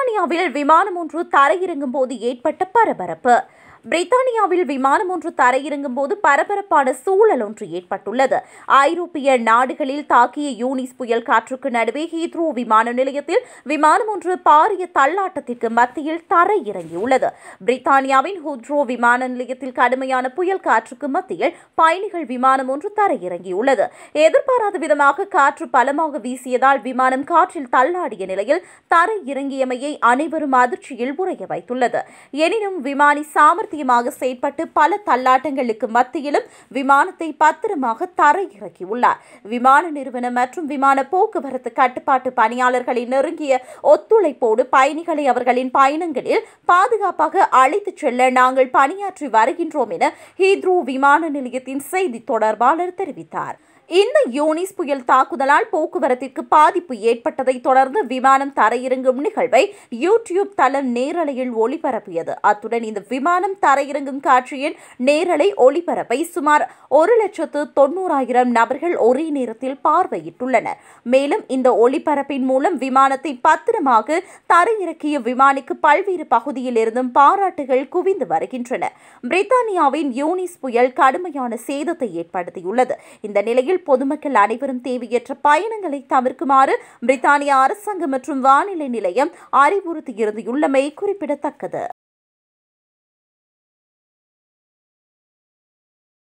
பிரித்தானியாவில் விமானம் ஒன்று தரையிறங்கும் போது ஏற்பட்ட பரபரப்பு. பிரித்தானியாவில் விமானம் ஒன்று தரையிறங்கும் போது பரபரப்பான சூழல் ஒன்று ஏற்பட்டுள்ளது. ஐரோப்பிய நாடுகளில் தாக்கிய யூனிஸ் புயல் காற்றுக்கு நடுவே ஹீத்ரோ விமான நிலையத்தில் விமானம் ஒன்று பாரிய தள்ளாட்டத்திற்கு மத்தியில் தரையிறங்கியுள்ளது. பிரித்தானியாவின் ஹீத்ரோ விமான நிலையத்தில் கடுமையான புயல் காற்றுக்கு மத்தியில் பயணிகள் விமானம் ஒன்று தரையிறங்கியுள்ளது. எதிர்பாராத விதமாக காற்று பலமாக வீசியதால் விமானம் காற்றில் தள்ளாடிய நிலையில் தரையிறங்கியமையை அனைவரும் அதிர்ச்சியில் உறைய வைத்துள்ளது. எனினும் விமானி செயற்பட்டு பல தள்ளாட்டங்களுக்கு மத்தியிலும் விமானத்தை பத்திரமாக தரையிறக்கியுள்ளார். விமான நிறுவனம் மற்றும் விமான போக்குவரத்து கட்டுப்பாட்டு பணியாளர்களின் நெருங்கிய ஒத்துழைப்போடு பயணிகளை அவர்களின் பயணங்களில் பாதுகாப்பாக அழைத்துச் செல்ல நாங்கள் பணியாற்றி வருகின்றோம் என ஹீத்ரோ விமான நிலையத்தின் செய்தி தொடர்பாளர் தெரிவித்தார். இந்த யூனிஸ் புயல் தாக்குதலால் போக்குவரத்திற்கு பாதிப்பு ஏற்பட்டதை தொடர்ந்து விமானம் தரையிறங்கும் நிகழ்வை யூடியூப் தளம் நேரலையில் ஒளிபரப்பியது. அத்துடன் இந்த விமானம் தரையிறங்கும் காட்சியின் நேரலை ஒளிபரப்பை சுமார் 1,90,000 நபர்கள் ஒரே நேரத்தில் பார்வையிட்டுள்ளனர். மேலும் இந்த ஒளிபரப்பின் மூலம் விமானத்தை பத்திரமாக தரையிறக்கிய விமானிக்கு பல்வேறு பகுதியில் இருந்தும் பாராட்டுகள் குவிந்து வருகின்றன. பிரித்தானியாவின் யூனிஸ் புயல் கடுமையான சேதத்தை ஏற்படுத்தியுள்ளது. இந்த நிலையில் பொதுமக்கள் அனைவரும் தேவையற்ற பயணங்களை தவிர்க்குமாறு பிரித்தானிய அரசாங்கம் மற்றும் வானிலை நிலையம் அறிவுறுத்தியுள்ளமை குறிப்பிடத்தக்கது.